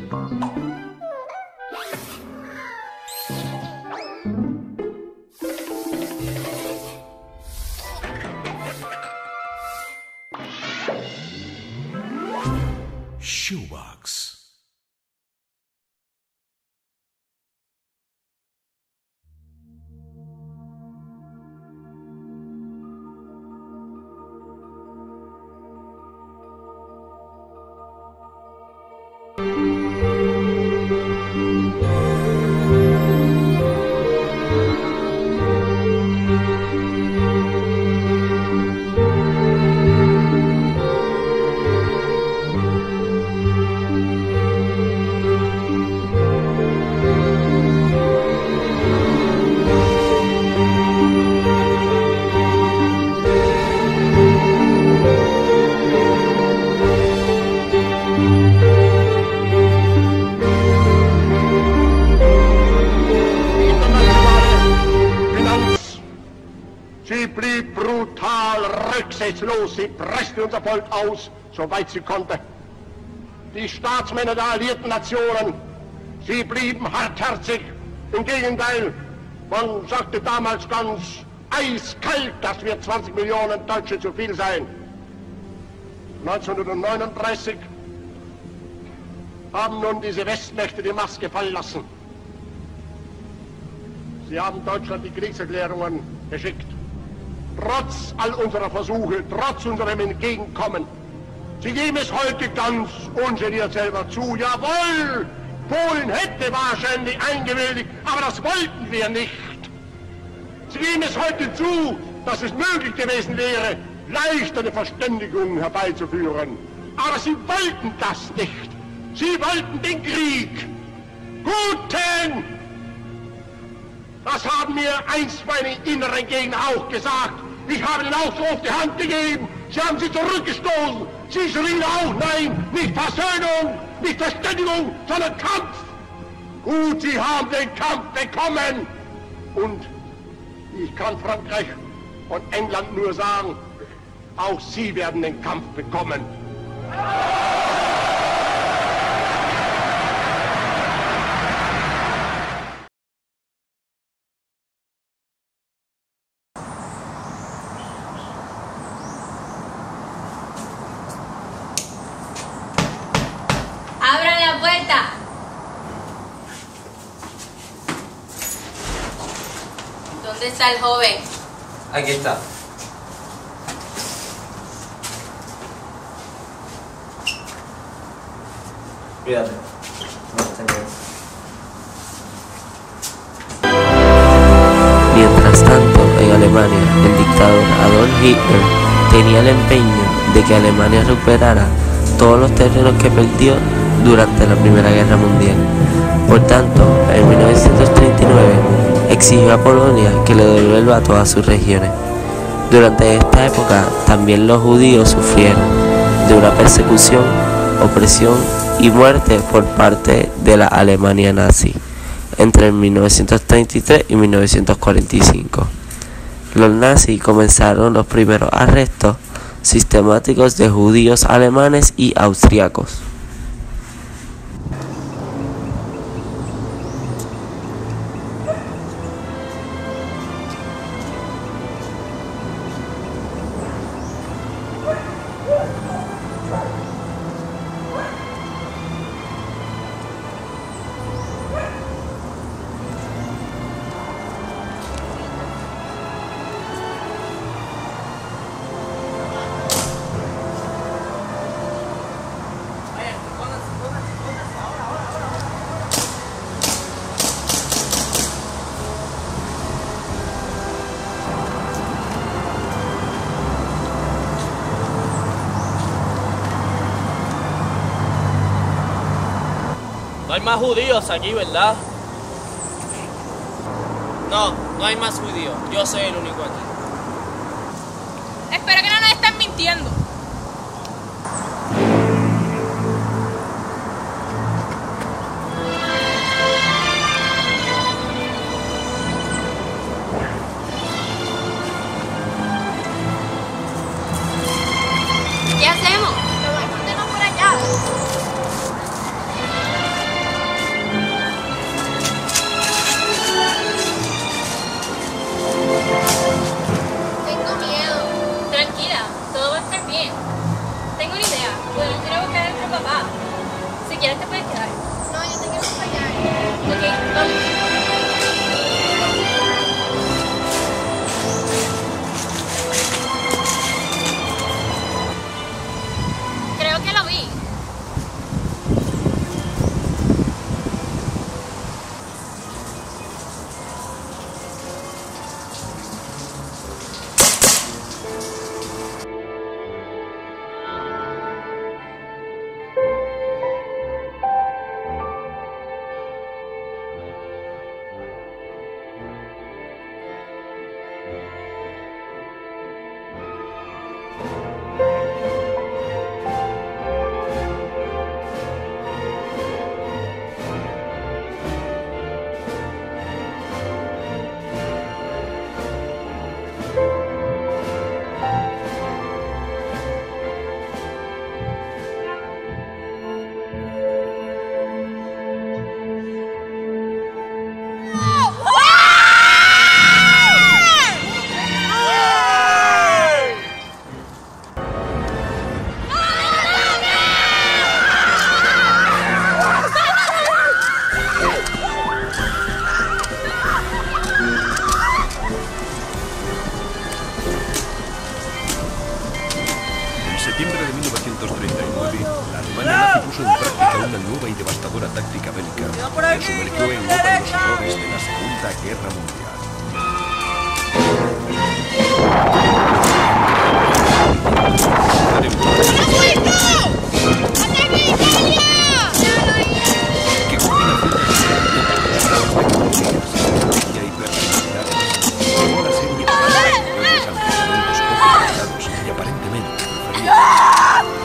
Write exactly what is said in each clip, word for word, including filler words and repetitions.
Shoebox. Rücksichtslos, sie presste unser Volk aus, soweit sie konnte. Die Staatsmänner der alliierten Nationen, sie blieben hartherzig. Im Gegenteil, man sagte damals ganz eiskalt, dass wir zwanzig Millionen Deutsche zu viel seien. neunzehnhundertneununddreißig haben nun diese Westmächte die Maske fallen lassen. Sie haben Deutschland die Kriegserklärungen geschickt. Trotz all unserer Versuche, trotz unserem Entgegenkommen. Sie geben es heute ganz ungeniert selber zu. Jawohl, Polen hätte wahrscheinlich eingewilligt, aber das wollten wir nicht. Sie geben es heute zu, dass es möglich gewesen wäre, leicht eine Verständigung herbeizuführen. Aber sie wollten das nicht. Sie wollten den Krieg. Guten! Das haben mir einst meine inneren Gegner auch gesagt. Ich habe ihnen auch so auf die Hand gegeben. Sie haben sie zurückgestoßen. Sie schrien auch, nein, nicht Versöhnung, nicht Verständigung, sondern Kampf. Gut, sie haben den Kampf bekommen. Und ich kann Frankreich und England nur sagen, auch sie werden den Kampf bekommen. ¡Abran la puerta! ¿Dónde está el joven? Aquí está. Cuídate. No, tengo. Mientras tanto, en Alemania, el dictador Adolf Hitler tenía el empeño de que Alemania recuperara todos los terrenos que perdió durante la Primera Guerra Mundial. Por tanto, en mil novecientos treinta y nueve exigió a Polonia que le devuelva todas sus regiones. Durante esta época también los judíos sufrieron de una persecución, opresión y muerte por parte de la Alemania nazi entre mil novecientos treinta y tres y mil novecientos cuarenta y cinco. Los nazis comenzaron los primeros arrestos sistemáticos de judíos alemanes y austriacos. No hay más judíos aquí, ¿verdad? No, no hay más judíos. Yo soy el único aquí. Espero que no nos estén mintiendo. ¿Qué hacemos? Pero escóndenos por allá. nueva y devastadora táctica bélica le sumergió en Europa en los horrores de la Segunda Guerra Mundial. ¡Qué combinación de tecnología y personalidad! Tomó la serie de pueblos antecedentes poco y aparentemente inferiores.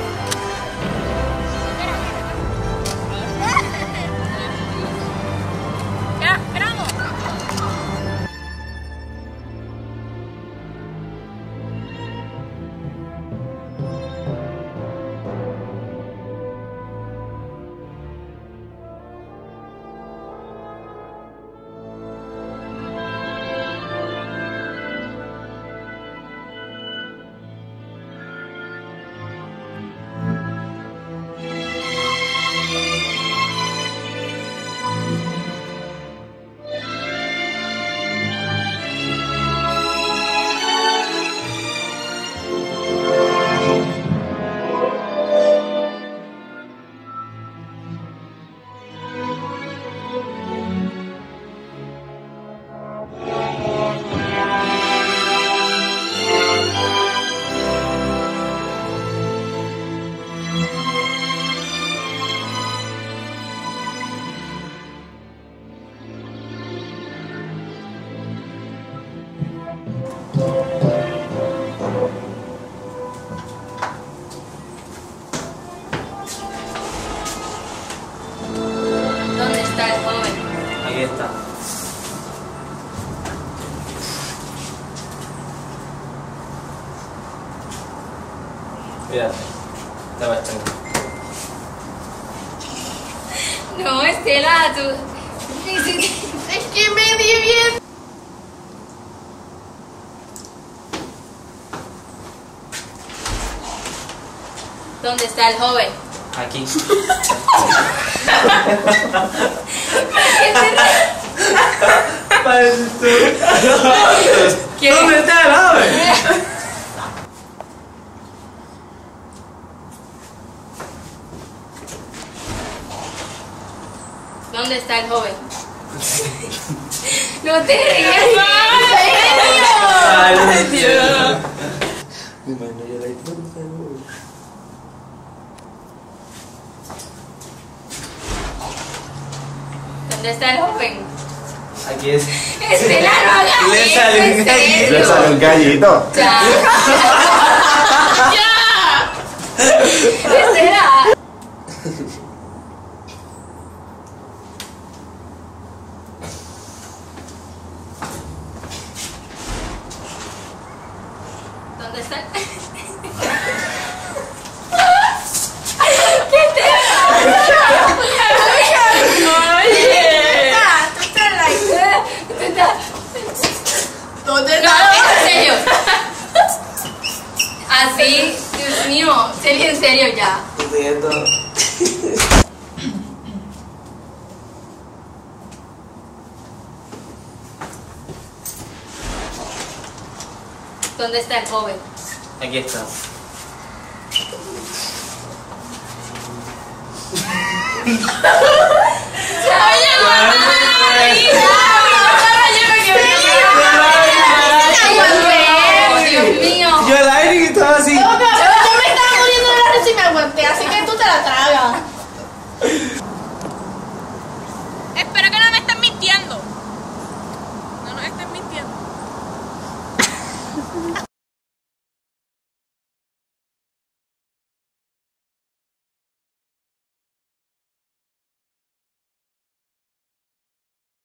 ¿Dónde está el joven? Aquí está. Cuídate. Te vas a estar. No, Estela, tú... Es que me di bien. ¿Dónde está el joven? Aquí. ¿Dónde está el joven? ¿Dónde está el joven? No te rías más, Ay, ¿en serio? Mi mano ya la hizo. ¿Dónde está el joven? Aquí es. Estela, no hagas Le eso, sale un ¿en gallito. serio? Le sale un gallito. Ya. Ya. Estela. ¿Dónde está? ¿Qué te pasa? Oye. Tú estás like. Tú estás. ¿Dónde está? No, en serio. Así, Dios mío, serio, en serio ya. ¿Dónde está el joven? Aquí está. ¡Oye, mamá!